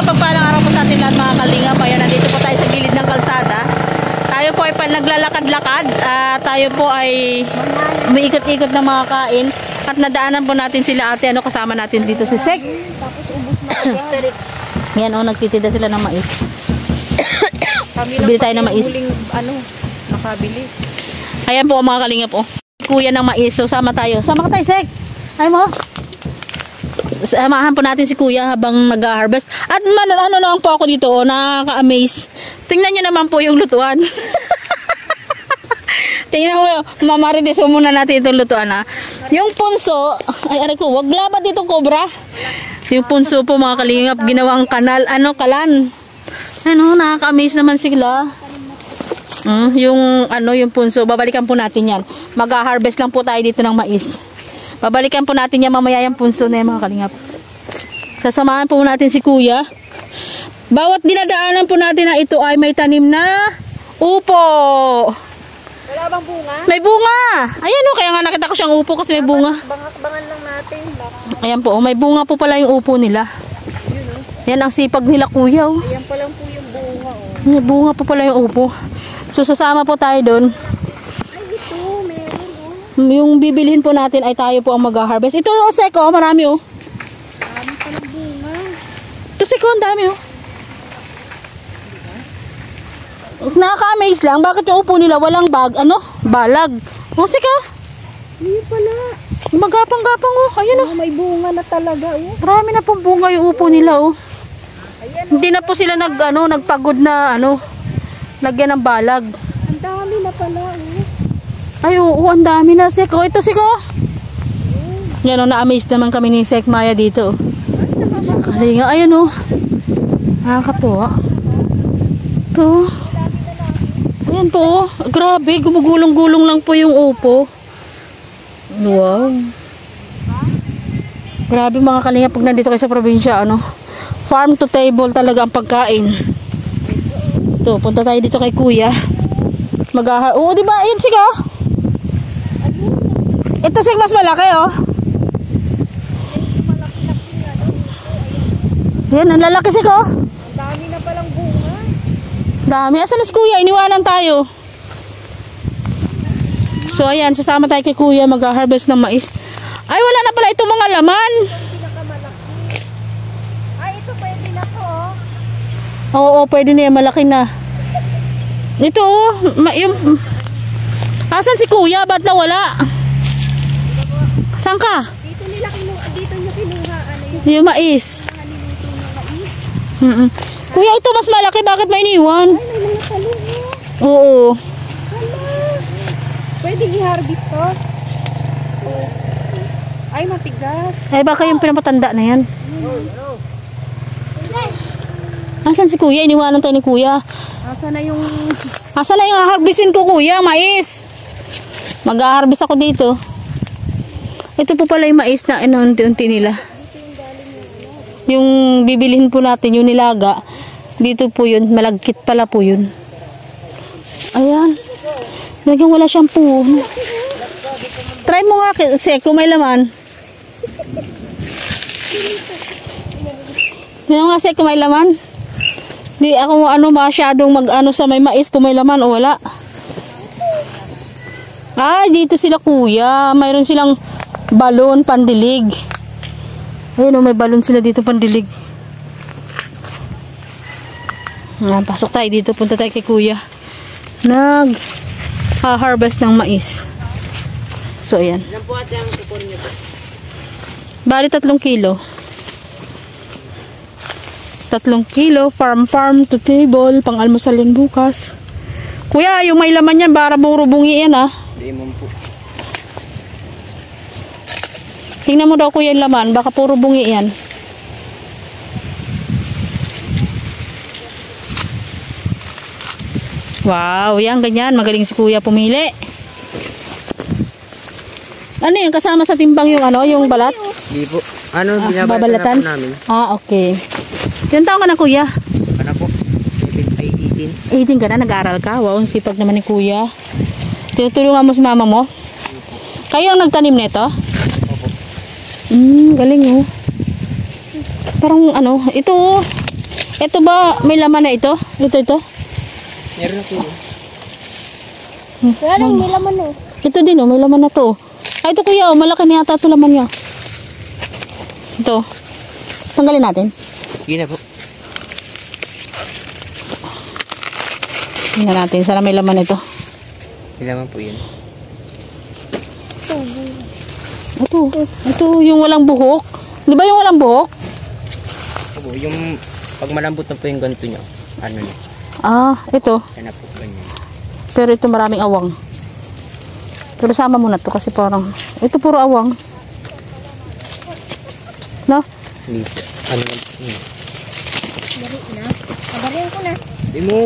mapagpalang araw po sa atin lahat mga kalingap. Ayan, nandito po tayo sa gilid ng kalsada. Tayo po ay naglalakad-lakad. Tayo po ay umiikot-ikot na mga kain. At nadaanan po natin sila ate. Ano kasama natin dito si Sek. Tapos ubos na agad. Yan o, nagtitinda sila ng mais. Bili tayo ng mais. Nakabili. Ayan po mga kalingap po. Kuya ng mais. So sama tayo. Sama ka tayo Sek. Ay mo. Samahan po natin si kuya habang mag-harvest. At ano lang po ako dito, oh, nakaka-amaze. Tingnan nyo naman po yung lutuan. Tingnan mo, mamarites mo muna natin itong lutuan ha. Yung punso, ay aray ko, wag laban dito cobra. Yung punso po mga kalingap, ginawang kalan. Ano, nakaka-amaze naman sila. Yung punso, babalikan po natin yan. Mag-harvest lang po tayo dito ng mais. Babalikan po natin yan mamaya yung punso na yan mga kalingap. Sasamahan po natin si kuya. Bawat dinadaanan po natin na ito ay may tanim na upo. Wala bang bunga? May bunga. Ayan o, kaya nga nakita ko siyang upo kasi may bunga. Bangak-bangan lang natin. Ayan po, may bunga po pala yung upo nila. Yan ang sipag nila kuya. Oh. Ayan pa lang po yung bunga. Oh. May bunga po pala yung upo. So sasama po tayo doon. Yung bibilhin po natin ay tayo po ang mag-harvest. Ito o, Seko, marami o. Marami pa ng bunga. Ito, Seko, ang dami o. Nakaka-amaze lang. Bakit yung upo nila walang balag? O, Seko. Hindi pala. Magapang-gapang o. Ayun o. May bunga na talaga o. Marami na pong bunga yung upo nila o. Hindi na po sila nagpagod na lagyan ng balag. Ang dami na pala o. Ay, oo, ang dami na, Seko. Ito, Seko. Yan o, na-amaze naman kami ni Sek Maya dito. Kalinga, ayan o. Nakakatuwa. Ito. Ayan po. Grabe, gumugulong-gulong lang po yung upo. Wow. Grabe mga kalinga pag nandito kayo sa probinsya, farm to table talaga ang pagkain. Ito, punta tayo dito kay kuya. Oo, diba? Ayan, Seko. Ito Sek, mas malaki oh. Yan, ang lalaki Sek oh. Ang dami na palang bunga. Dami. Asan na si kuya? Iniwanan tayo. So ayan, sasama tayo kay kuya mag-harvest ng mais. Ay, wala na pala itong mga laman. Ay, ito pwede na po oh. Oo, pwede na yan. Malaki na. Ito oh. Asan si kuya? Ba't nawala? Saan ka? Dito nyo kinuha. Yung mais. Kuya, ito mas malaki. Bakit may iniwan? Ay, may mga talong oh. Oo. Pwede i-harvest to? Ay, matigas. Ay, baka yung pinapatanda na yan. Asan si kuya? Iniwanan tayo ni kuya. Asan na yung harvestin ko kuya? Mais. Mag-harvest ako dito. Ito po pala yung mais na unti-unti nila. Yung bibilihin po natin, yung nilaga. Dito po yun. Malagkit pala po yun. Ayan. Talagang wala siyang puno. Try mo nga, Seko, may laman. Yan nga, Seko, may laman. Di ako masyadong sa may mais kung may laman o wala. Ay, dito sila kuya. Mayroon silang balon, pandilig. Ayun o, may balon sila dito, pandilig. Pasok tayo dito. Punta tayo kay kuya. Nag-harvest ng mais. So, ayan. ilan po ate ang kupon nyo po? Bali, 3 kilo. 3 kilo. Farm to table. Pang-almusal yan bukas. Kuya, yung may laman yan, para rubungi yan ha. Hindi mo po. Tingnan mo daw kuya yung laman, baka puro bungi yan. Wow, yan ganyan. Magaling si kuya pumili. Ano yung kasama sa timbang yung balat? Hindi po. Babalatan? Na po namin. Okay. Ilan taon ka na kuya? Ano po? 18. 18 ka na, nag-aaral ka? Wow, ang sipag naman ni kuya. Tinutulungan mo si mama mo? Kayo ang nagtanim nito? Galing oh. Parang ito oh. Ito ba, may laman na ito? Ito. Meron na po yun. Kaya lang may laman eh. Ito din oh, may laman na to. Ay, ito kuya oh, malaki na yata ito laman niya. Ito. Tanggalin natin. Sige na po. Tingnan natin, sana may laman ito. Kailangan po yun. Ito yung walang buhok. Di ba yung walang buhok? Opo, yung pag malambot na po yung ganito nyo. Ano nyo? Ah, ito. Yan na po, ganyan. Pero ito maraming awang. Pero sama muna to kasi parang, ito puro awang. No? Hindi po. Ano lang po yun. Dari na. Kabarin ko na. Hindi mo.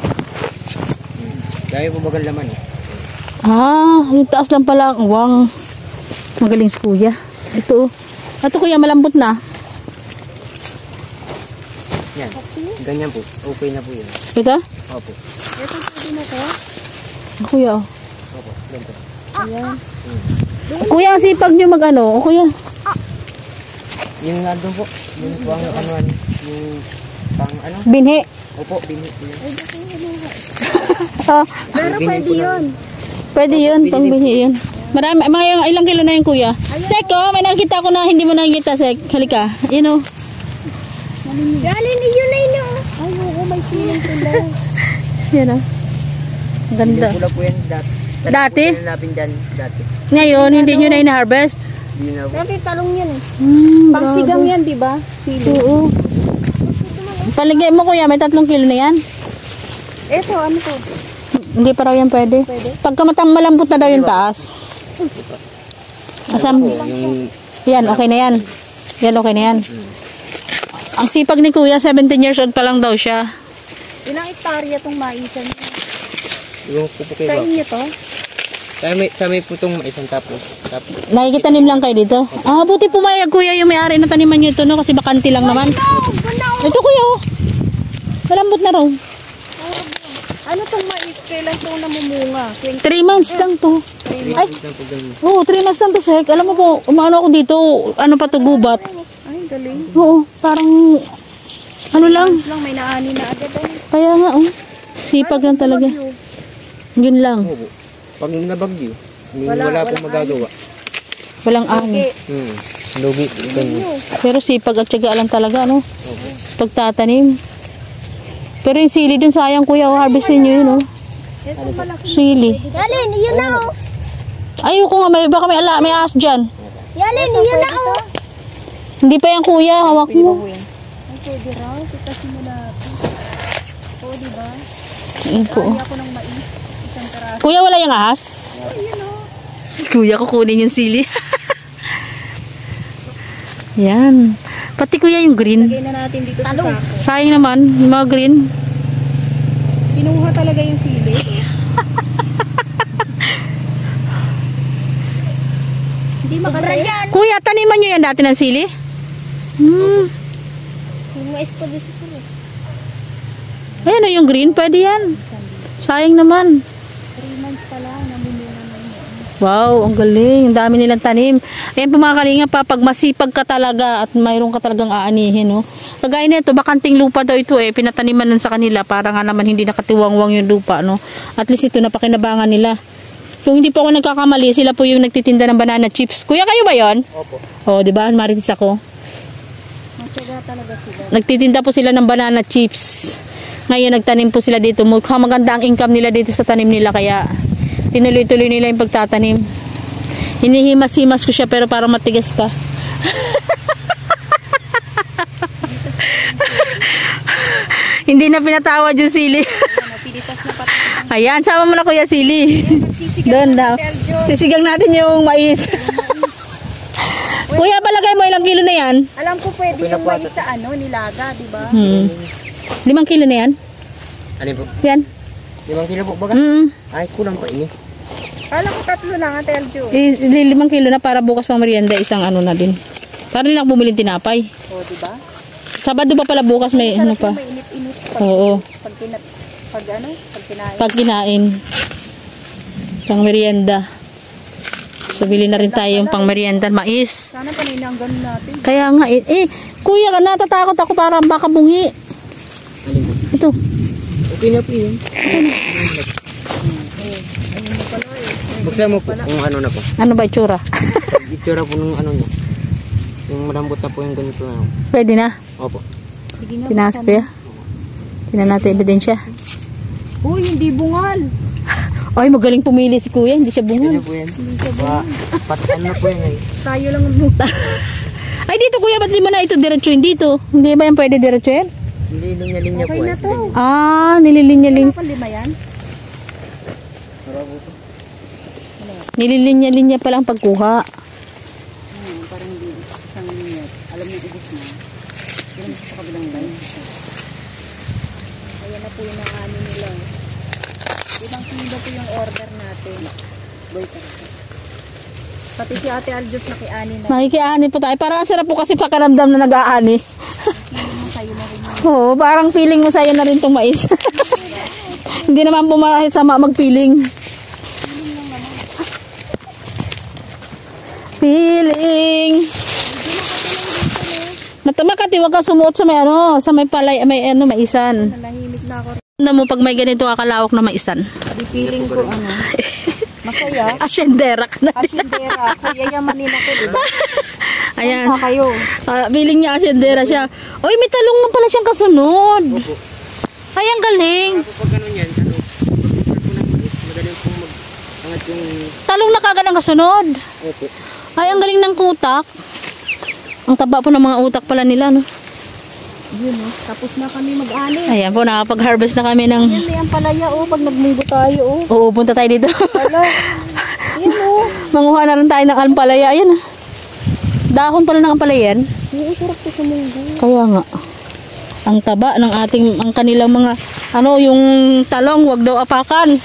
Dahil po bagal laman eh. Ah, yung taas lang pala ang awang. Magaling si kuya. Ito. Ito kuya, malambot na. Yan. Ganyan po. Okay na po yun. Ito? Opo. Ito pwede na to. Kuya, oh. Opo. Ganito. Ayan. Kuya, ang sipag nyo mag-ano. O kuya. Yung nga doon po. Yung po ang ano. Yung pang ano. Binhi. Opo. Binhi. Ah, Pero pwede yun. pwede yun, pang binhi yun. Marami, mga ilang kilo na yun kuya. Sek, oh, may nakita ko na hindi mo nakikita, Sek. Halika. Yun, oh. Galing ni yun na yun. Ay, oo, may siling pula. Yan, oh. Ganda. Yung pula po yan dati. Dati? Po natin dyan dati. Ngayon, hindi nyo na ina-harvest? Hindi na po. Dati talong yan eh. Pangsigang yan, di ba? Sili. Oo. Paligay mo kuya, may 3 kilo na yan. Ito, ano to? Hindi pa raw yan pwede. Pagka malambot na daw yung taas. Asam. Yung Yan, okay na yan. Yan, okay na yan. Ang sipag ni kuya, 17 years old pa lang daw siya. Ilang hektarya tong maisan niyo? yung pupukin Sa ba? inyo to? Sa may putong isang tapos. Nakikitanim lang kayo dito? Ah, buti pumayag kuya yung may-ari na taniman nyo ito, no? Kasi bakante lang naman. Ito kuya, oh. Malambot na raw. Ano tong mais? Kailan itong namumunga? 3 months lang to. Ay, Lang po ganyan. oo, 3 months lang to, Sek. Alam mo po, umano ako dito, ano pa to, gubat. Ay, galing. Oo, parang, ano lang. Mas lang, may naani na agad ay. Kaya nga, oh. Sipag lang talaga. Yun lang. Opo. Pag nabagyo, wala pong magagawa. Walang ani. Lugi. Ganyan. Pero sipag at tiyaga lang talaga, no? Pagtatanim. Pero yung sili dun, sayang kuya, oh, harvestin nyo yun, oh. Sili. Yalin, yun na oh. Ayoko nga, baka may aas dyan. Yalin, yun na oh. Hindi pa yan kuya, hawak mo. Ay, pwede raw. Sitasin mo na. Oo, diba? Ayun po. Kaya ko ng mais. Isang taraso. Kuya, wala yung ahas? Oh, yun oh. Si kuya, kukunin yung sili. Yan. Pati kuya yung green. Lagay na natin dito sa sako. Sayang naman, yung mga green. Kinuha talaga yung sili. Hindi makadali. Kuya, taniman nyo yan dati ng sili? Yung mais ko dito po. Ayan o, yung green, pwede yan. Sayang naman. 3 months pa lang, namumunga na yun. Wow, ang galing. Ang dami nilang tanim. Ayan po mga kalinga pa, pag masipag ka talaga at mayroon ka talagang aanihin, no? Kagaya nito, bakanting lupa daw ito eh, pinataniman nun sa kanila para nga naman hindi nakatiwangwang yung lupa, no? At least ito napakinabangan nila. Kung hindi po ako nagkakamali, sila po yung nagtitinda ng banana chips. Kuya, kayo ba yon? Opo. Oh, di ba? Maritis ako. Matyaga talaga sila. Nagtitinda po sila ng banana chips. Ngayon nagtanim po sila dito. Mukhang maganda ang income nila dito sa tanim nila, kaya tinuloy-tuloy nila yung pagtatanim. Hinihimas-himas ko siya pero parang matigas pa. Hindi na pinatawad yung sili. Pilitas na pati. Ayan, sama mo na kuya sili. Doon daw. Sisigang natin yung mais. Kuya, palagay mo ilang kilo na yan? Alam ko pwede yung mais sa ano, nilaga, di ba? 5 kilo na yan? Ano po? Yan. 5 kilo po baga? Ay, kulang pa ini. Alam ko 3 lang, Ate Aljo. 5 kilo na para bukas pang merienda, isang ano na din. Para din ako bumili tinapay. O, di ba? Sabado pa pala bukas may ano pa. May init-init Oo. pag kinain. Pag kinain. Pang merienda. So, bili na rin tayo yung pang merienda. Mais. Sana paninang ganun natin. Kaya nga, kuya, natatakot ako para baka bungi. Ito. Okay na po yun. Buksan mo po kung ano na po. Ano ba itsura? Itsura po nung ano nyo. Yung malambot na po yung ganito na. Pwede na. Opo. Tinaas pa ya. Tingnan natin ebidensya. Uy, hindi bungal. Ay, magaling pumili si kuya. Hindi siya bungal. Ganyan po yan. Patan na po yan eh. Tayo lang ang buta. Ay, dito kuya, ba't di mo na ito diretsuin dito? Hindi ba yan pwede diretsuin? Hindi linya-linya po Okay na eh. to. Ah, nililinya-linya. Ano pa lima yan? Nililinya-linya pa lang pagkuha. Parang hindi isang minute. Alam mo ubos na. Yan sa kabilang line. Ayan na po yung nakaano nila. Ibang kilo po yung order natin. Boy, pati si Ate Aljos nakiani na. Makikiani po tayo. Parang ang sarap po kasi pakaramdam na nag-aani. Sa'yo na rin yun. Oo, parang feeling mo sa'yo na rin itong mais. Hindi naman po masama mag-feeling. Feeling. Makati, wag ka sumuot sa may ano, sa may palay, may ano, maisan. Nahimik na ako. Ano mo pag may ganito kakalawak na maisan? Di feeling ko ano. Masaya. Asyendera ka na. Asindera. Kuya yamanin ako, diba? Ayan. Saan pa kayo? Feeling niya asyendera siya. Oy, may talong na pala siyang kasunod. Ay, ang galing. Kapag ano yan, ano, magaling pong mag-angat yung... Talong na kagad ang kasunod. Opo. Ay, ang galing ng kutak. Ang taba po ng mga utak pala nila, no? Yun oh. Tapos na kami mag-ani. Ayan po, nakapag-harvest na kami ng... Yan may ampalaya oh. Pag nagmunggo tayo oh. Oo, punta tayo dito. Wala. Yan oh. Manguha na rin tayo ng ampalaya. Ayan, ah. Dahon pala ng ampalaya yan. Oo, sarap to sa munggo. Kaya nga. Ang taba ng ating, ang kanilang mga, ano, yung talong, wag daw apakan.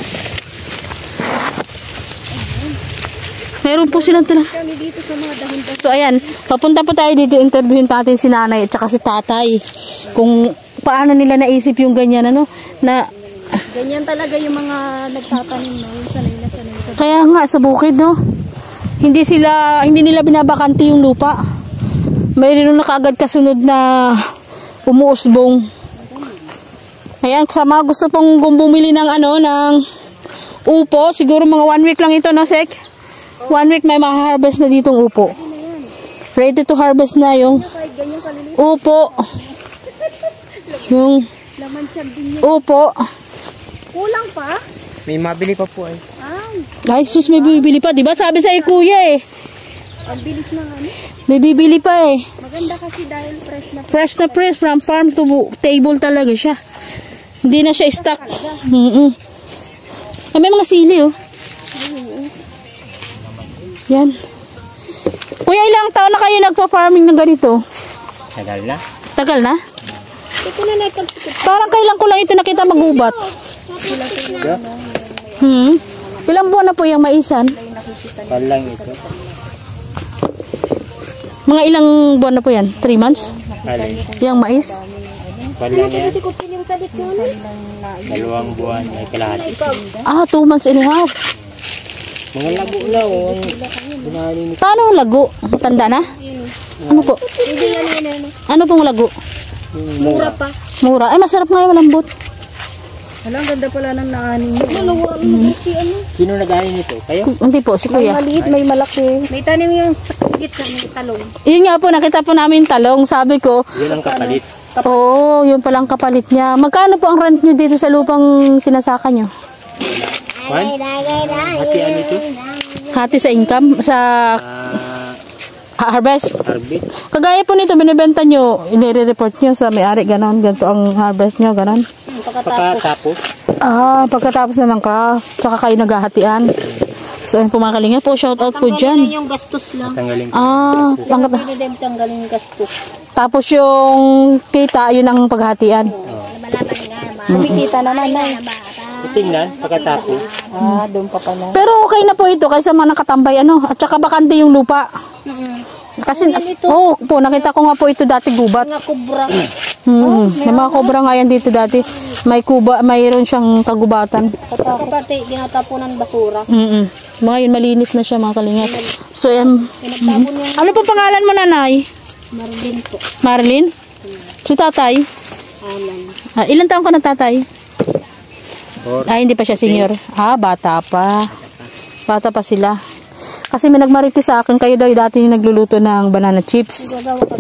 Meron po silang talong. Kami dito sa mga dahon. So ayan, papunta po tayo dito, interviewin natin si nanay at saka si tatay. Kung paano nila naisip yung ganyan, ano, na... Ganyan talaga yung mga nagtatanim no. Yung sanay na sanay. Kaya nga, sa bukid, no? Hindi nila binabakanti yung lupa. Mayroon na kaagad kasunod na umuusbong. Ayan, sa mga gusto pong bumili ng ano, ng upo, siguro mga 1 week lang ito, no, Sek? 1 week may ma-harvest na ditong upo. Ready to harvest na yung Kahit ganyan kaliliit. upo. Yung Laman siyang din yun. upo. Kulang pa? May mabili pa po eh. Ay, Ay, sus, may bibili pa. Diba sabi sa'yo, kuya, eh. ang bilis na ano. May bibili pa, eh. Maganda kasi dahil fresh na. Fresh na fresh, from farm to table talaga siya. Hindi na siya stock. Ay, may mga sili, oh. Yan. Kuya, ilang taon na kayo nagpa-farming ng ganito? Tagal na. Tagal na? Ito na nagkagsikip. Parang kailan ko lang ito nakita magubat. Ilang buwan na po yung maisan? Palang ito. Mga ilang buwan na po yan? 3 months? Alin. Yung mais? Palang yan. Kasi kutsin yung salit yun. 2 buwan. May kalahati. Ah, 2 months and a half. Mga lago na oh. Binali ni... Paano ang lago? Tanda na? Ano po? Hindi yan. Ano pong lago? Mura pa. Mura. Ay, masarap nga yung malambot. Alam, ganda pala ng naanin mo. Ano, si ano? Sino nag-aani nito? Kayo? Hindi po, si May kuya. maliit, may malaki. May tanim yung sakit sa may talong. Yun nga po, nakita po namin talong. Sabi ko, Yun ang kapalit. oo, yun palang kapalit niya. Magkano po ang rent nyo dito sa lupang sinasaka nyo? Man? Hati ano ito? Hati sa income? Sa harvest? Arbit. Kagaya po nito, binibenta nyo, inire-report nyo sa may-ari, ganon. Ganito ang harvest nyo, ganon. Pagkatapos. Ah, pagkatapos na ng craft, tsaka kayo naghahatian. So, ayun po mga kalinga po, shout out po dyan. Yung gastos lang. Tanggalin ko. Ah, Tanggalin yung gastos. tapos yung kita, yun ang paghatian. Kumikita naman na. Tingnan, pagkatapos. Ah, doon pa pala. Pero okay na po ito kaysa mga nakatambay, ano, at saka bakante yung lupa. Kasi, oh, po, nakita ko nga po ito dati gubat. Mga kubra. May mga kobra nga yan dito dati. May kuba, mayroon siyang kagubatan. Kapati, ginatapunan basura. Mga yun, malinis na siya mga kalingap. So, Pinagtapon yung ano po pangalan mo, nanay? Marlin po. Marlin? Si tatay? Ilan taon ka na, tatay? Or, Hindi pa siya senior. Bata pa. Bata pa sila. Kasi may nagmarites sa akin, kayo daw dati yung nagluluto ng banana chips.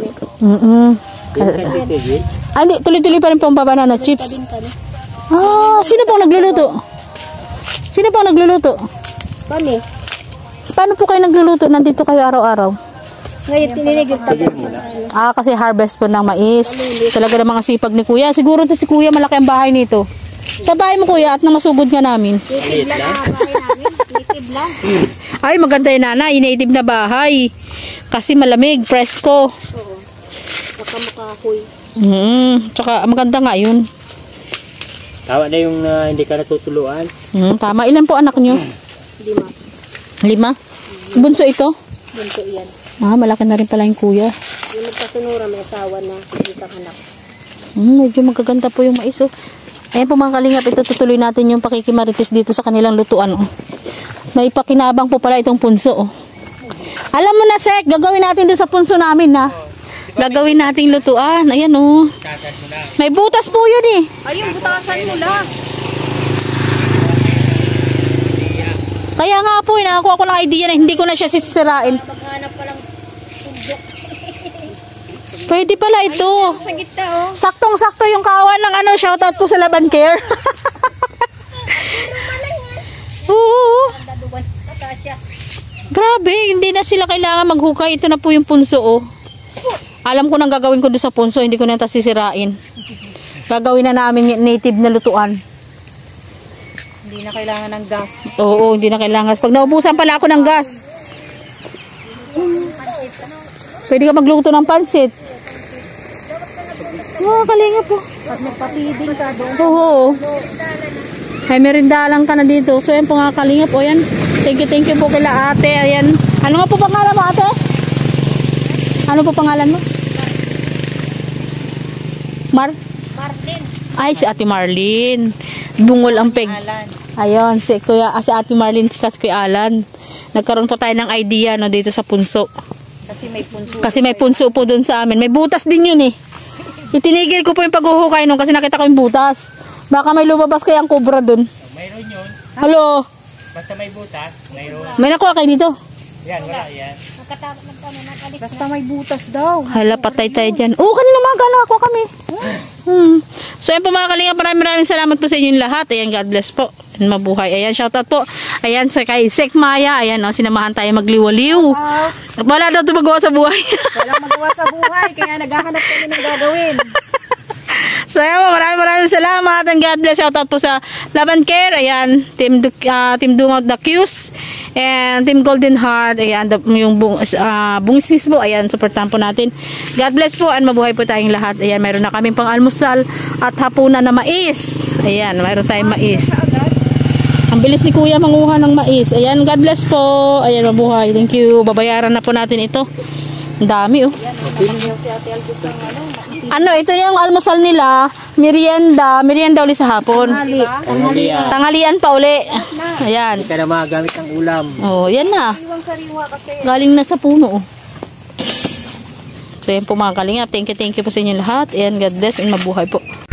Hindi, tuloy-tuloy pa rin pong banana chips. Sino pong nagluluto? Sino pong nagluluto? Kami. Paano po kayo nagluluto? Nandito kayo araw-araw? Ngayon, tiniligil tayo. Kasi harvest po ng mais. Talaga ng mga sipag ni kuya. Siguro si kuya malaki ang bahay nito. Sa bahay mo kuya at nang masugod nga namin. Native lang ang bahay namin. Native lang. Ay maganda yun nanay. Native na bahay. Kasi malamig, presko. Oo. Baka makahoy. Tsaka maganda nga yun. tawa na yung hindi ka natutuluan. Tama. Ilan po anak nyo? 5. 5? Bunso ito? Bunso yan. Malaki na rin pala yung kuya. Yung magkasunura, may asawa na isang anak. Medyo magaganda po yung mais. Ayan po mga kalingap, ito tutuloy natin yung pakikimarites dito sa kanilang lutuan. May pakinabang po pala itong punso. Alam mo na, Sek, gagawin natin doon sa punso namin na. Gagawin nating lutuan. Ayan May butas po yun Ayun, butasan mo lang. Kaya nga po, nakakuha ko ng idea na hindi ko na siya sisirain. Maghanap pa lang pumbok. Pwede pala ito. Sa gitna, Saktong-sakto yung kawan ng shoutout po sa Laban Care. Oo. Grabe, hindi na sila kailangan maghukay. Ito na po yung punso, Alam ko nang gagawin ko doon sa punso, hindi ko na sisirain. Gagawin na namin yung native na lutuan. Hindi na kailangan ng gas. Oo, hindi na kailangan. Pag naubusan pala ako ng gas, pwede ka magluto ng pansit. Kalinga po. At magpapiding ka doon. Oo. Ay, merindalang ka na dito. So, yan po nga kalingap. Yan. Thank you po kila ate. Ayan. Ano nga po pangalan mo, ate? Ano po pangalan mo? Martin. Ay, si ate Marlene. Bungol ang peg. Ayun, si ate Marlene, si Kuya Alan. Nagkaroon po tayo ng idea dito sa punso. Kasi may punso po doon sa amin. May butas din yun Itinigil ko po yung paghuhukay nun kasi nakita ko yung butas. Baka may lumabas kayang cobra doon. Mayroon yun. Hello? Basta may butas, mayroon. May nakuha kayo dito? Yan, wala yan. Basta may butas daw. Hala, patay tayo dyan. Kanina mga nakakuha kami. So, yan po mga kalinga. Maraming salamat po sa inyong lahat. Ayan, God bless po. Mabuhay. Ayan, shoutout po. Ayan, sa kay Sek Maya. Ayan, sinamahan tayo magliwaliw. Wala daw ito magawa sa buhay. Walang magawa sa buhay. Kaya naghahanap kami ng gagawin. So, ayan po. Maraming salamat. And God bless. Shoutout po sa Laban Care. Ayan, Team Dungout the Q's. And Team Golden Heart. Ayan, yung bungsis po. Ayan, supportan po natin. God bless po. And mabuhay po tayong lahat. Ayan, mayroon na kaming pang almusal at hapunan na mais. Ayan, mayroon tayong mais. Ang bilis ni Kuya manguha ng mais. Ayan, God bless po. Ayan, mabuhay. Thank you. Babayaran na po natin ito. Ang dami, ito yung almusal nila. Merienda ulit sa hapon. Tanghalian pa uli. Ayan. Hindi ka na magagamit ng ulam. Yan na. Galing na sa puno. So, yan po mga kalingap. Thank you po sa inyo lahat. Ayan, God bless and mabuhay po.